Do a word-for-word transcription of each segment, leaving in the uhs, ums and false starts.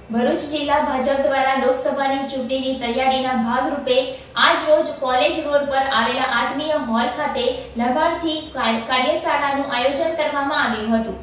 ભરૂચ જિલ્લા ભાજપ દ્વારા લોકસભાની ચૂંટણીની તૈયારીના ભાગરૂપે આજ રોજ કોલેજ રોડ પર આવેલા આત્મીય હોલ ખાતે લાભાર્થી કાર્યશાળાનું આયોજન કરવામાં આવ્યું હતું।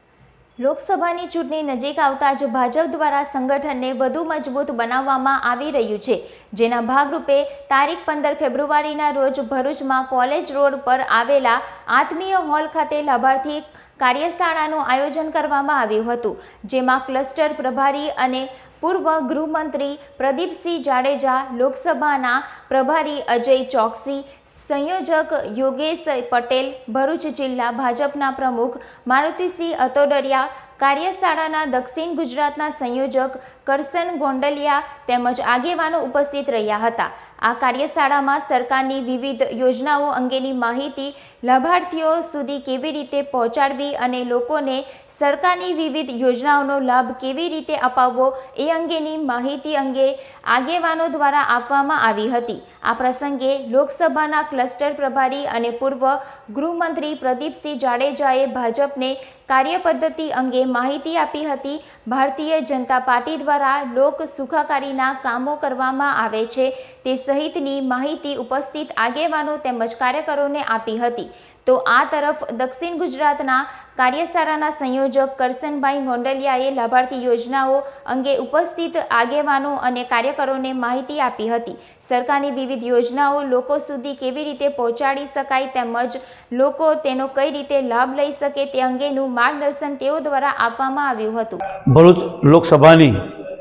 લોકસભાની ચૂંટણી નજીક આવતા જ ભાજપ દ્વારા સંગઠનને વધુ મજબૂત બનાવવામાં આવી રહ્યું છે, જેના ભાગરૂપે તારીખ પંદર ફેબ્રુઆરીના રોજ ભરૂચમાં કોલેજ રોડ પર આવેલા આત્મીય હોલ ખાતે લાભાર્થી કાર્યશાળાનું આયોજન કરવામાં આવ્યું હતું, જેમાં ક્લસ્ટર પ્રભારી અને પૂર્વ ગૃહમંત્રી પ્રદીપસિંહ જાડેજા, લોકસભાના પ્રભારી અજય ચોકસી, સંયોજક યોગેશ પટેલ, ભરૂચ જિલ્લા ભાજપના પ્રમુખ મારુતિસિંહ અતોડરિયા, કાર્યશાળાના દક્ષિણ ગુજરાતના સંયોજક કરસન ગોંડલિયા તેમજ આગેવાનો ઉપસ્થિત રહ્યા હતા। આ કાર્યશાળામાં સરકારની વિવિધ યોજનાઓ અંગેની માહિતી લાભાર્થીઓ સુધી કેવી રીતે પહોંચાડવી અને લોકોને સરકારની વિવિધ યોજનાઓનો લાભ કેવી રીતે અપાવવો એ અંગેની માહિતી અંગે આગેવાનો દ્વારા આપવામાં આવી હતી। આ પ્રસંગે લોકસભાના ક્લસ્ટર પ્રભારી અને પૂર્વ ગૃહમંત્રી પ્રદીપસિંહ જાડેજાએ ભાજપને કાર્યપદ્ધતિ અંગે માહિતી આપી હતી। ભારતીય જનતા પાર્ટી દ્વારા લોક સુખાકારીના કામો કરવામાં આવે છે તે સહિતની માહિતી ઉપસ્થિત આગેવાનો તેમજ કાર્યકરોને આપી હતી। તો આ તરફ દક્ષિણ ગુજરાતના કાર્યશાળાના સંયોજક કરસનભાઈ ગોંડલિયાએ લાભાર્થી યોજનાઓ અંગે ઉપસ્થિત આગેવાનો અને કાર્યકરોને માહિતી આપી હતી। સરકારની વિવિધ યોજનાઓ લોકો સુધી કેવી રીતે પહોંચાડી શકાય તેમજ લોકો તેનો કઈ રીતે લાભ લઈ શકે તે અંગેનું માર્ગદર્શન તેઓ દ્વારા આપવામાં આવ્યું હતું। ભરૂચ લોકસભાની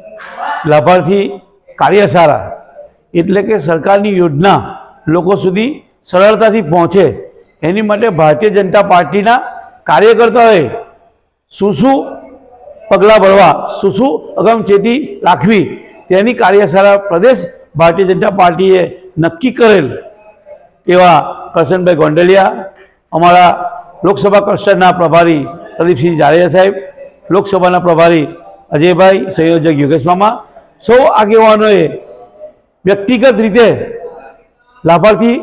લાભાર્થી કાર્યશાળા એટલે કે સરકારની યોજના લોકો સુધી સરળતાથી પહોંચે એની માટે ભારતીય જનતા પાર્ટીના કાર્યકર્તાઓએ શું શું પગલાં ભરવા, શું શું અગમચેતી રાખવી તેની કાર્યશાળા પ્રદેશ ભારતીય જનતા પાર્ટીએ નક્કી કરેલ એવા કરસનભાઈ ગોંડલિયા, અમારા લોકસભા કક્ષાના પ્રભારી પ્રદીપસિંહ જાડેજા સાહેબ, લોકસભાના પ્રભારી અજયભાઈ, સંયોજક યોગેશ મામા, સૌ આગેવાનોએ વ્યક્તિગત રીતે લાભાર્થી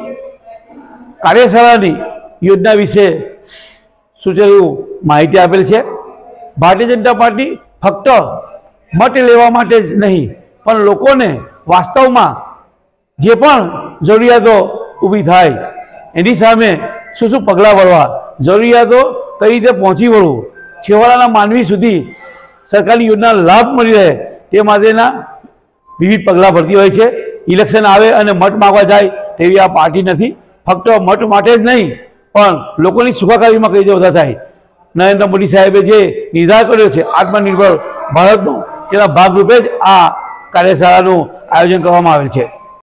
કાર્યશાળાની યોજના વિશે સૂચવેલું માહિતી આપેલ છે। ભારતીય જનતા પાર્ટી ફક્ત મત લેવા માટે જ નહીં પણ લોકોને વાસ્તવમાં જે પણ જરૂરિયાતો ઊભી થાય એની સામે શું શું પગલાં ભરવા, જરૂરિયાતો કઈ રીતે પહોંચી વળવું, છેવાડાના માનવી સુધી સરકારની યોજનાનો લાભ મળી રહે તે માટેના વિવિધ પગલાં ભરતી હોય છે। ઇલેક્શન આવે અને મત માગવા જાય તેવી આ પાર્ટી નથી। ફક્ત મત માટે જ નહીં પણ લોકોની સુખાકારીમાં કઈ રીતે વધારો થાય, નરેન્દ્ર મોદી સાહેબે જે નિર્ધાર કર્યો છે આત્મનિર્ભર ભારતનો, તેના ભાગરૂપે જ આ કાર્યશાળાનું આયોજન કરવામાં આવેલ છે।